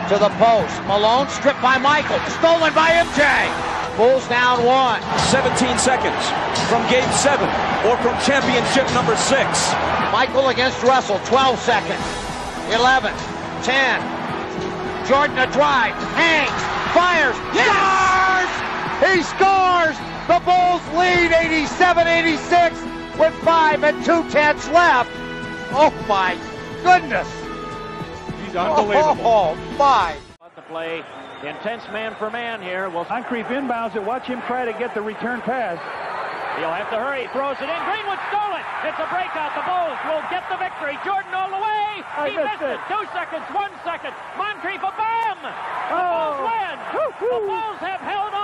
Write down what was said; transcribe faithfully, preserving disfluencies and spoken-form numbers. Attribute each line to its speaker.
Speaker 1: to the post. Malone stripped by Michael. Stolen by M J. Bulls down one.
Speaker 2: seventeen seconds from game seven or from championship number six.
Speaker 1: Michael against Russell. twelve seconds. eleven. ten. Jordan a drive. Hangs. Fires. Yes! Scores! He scores! The Bulls lead eighty-seven eighty-six with five and two-tenths left. Oh, my goodness.
Speaker 3: He's unbelievable.
Speaker 1: Oh, my.
Speaker 4: To play intense man for man here. Well,
Speaker 3: Moncrief inbounds it. Watch him try to get the return pass.
Speaker 4: he'll have to hurry. Throws it in. Greenwood stole it. It's a breakout. The Bulls will get the victory. Jordan all the way.
Speaker 3: I
Speaker 4: He
Speaker 3: missed
Speaker 4: missed it.
Speaker 3: it.
Speaker 4: Two seconds. One second. Moncrief a bam. The
Speaker 3: Oh.
Speaker 4: Bulls win.
Speaker 3: Woo-hoo.
Speaker 4: The Bulls have held